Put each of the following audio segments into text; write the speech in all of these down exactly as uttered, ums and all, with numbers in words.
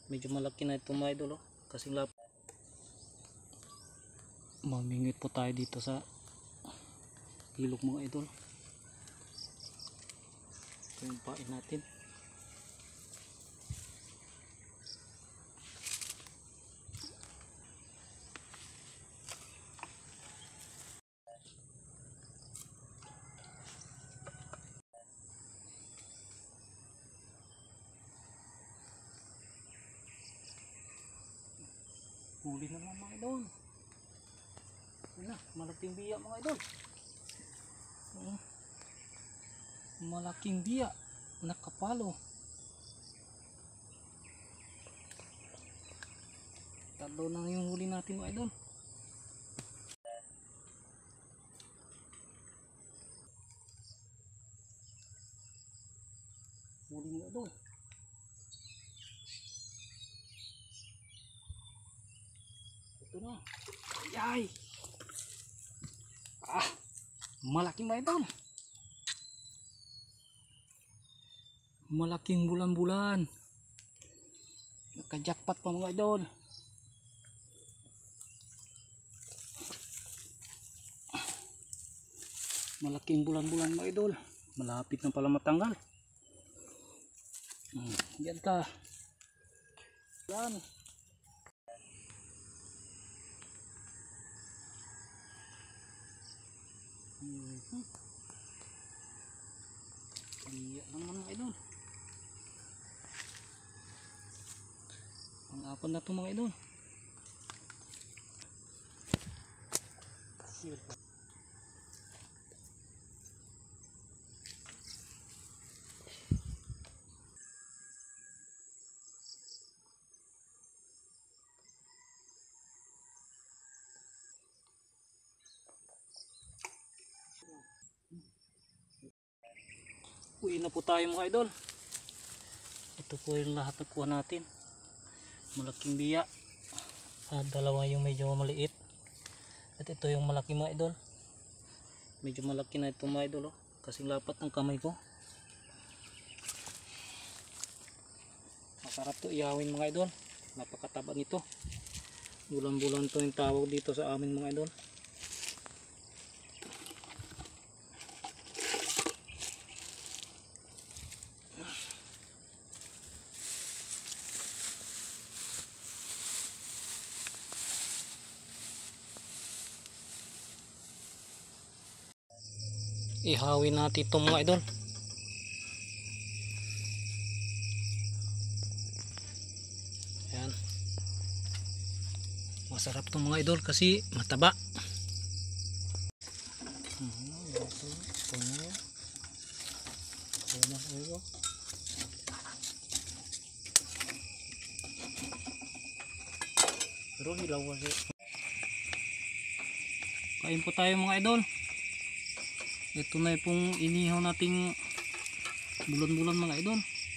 Medyo malaki na ito mga idol, oh. Kasing lap. Mamingwit po tayo dito sa ilog mga idol. Ito yung pain natin. Huli naman mga idol. Yan na, malaking biya mga idol. Uh, malaking biya. Nakapalo. Tatlo na yung huli natin mga idol. Huli mga idol. Ito na. Ayay. Ah, malaking mga idol. Malaking bulan-bulan. Naka-jackpot pa mga idol. Malaking bulan-bulan mga idol. Malapit na pala matanggal. Hmm, yan ka. Yan. Hmm. Iya naman mga idol. Pang-apat na ito mga idol. Uwi na po tayo mga idol. Ito po yung lahat na kuha natin. Malaking biya. Ah, dalawa yung medyo maliit. At ito yung malaki mga idol. Medyo malaki na ito mga idol, oh. Kasing lapat ng kamay ko. Masarap to iyawin mga idol. Napakataba nito. Bulan-bulan to yung tawag dito sa amin mga idol. Ihawin natin itong mga idol. Ayan. Masarap itong mga idol kasi mataba. Pero hilaw kasi. Kain po tayo mga idol. Ito na pong inihaw nating bulan-bulan mga idol.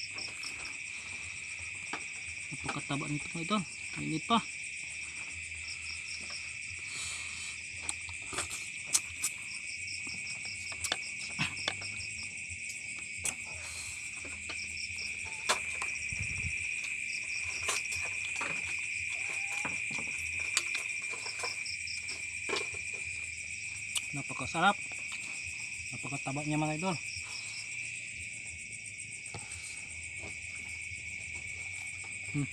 Napakataba nito mga idol. Mainit pa. Napakasarap. Napakataba niya mga idol. Hmm.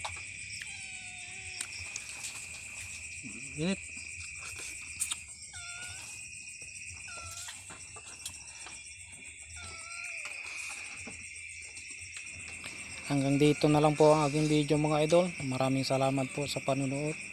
Init. Hanggang dito na lang po ang aking video mga idol. Maraming salamat po sa panunood.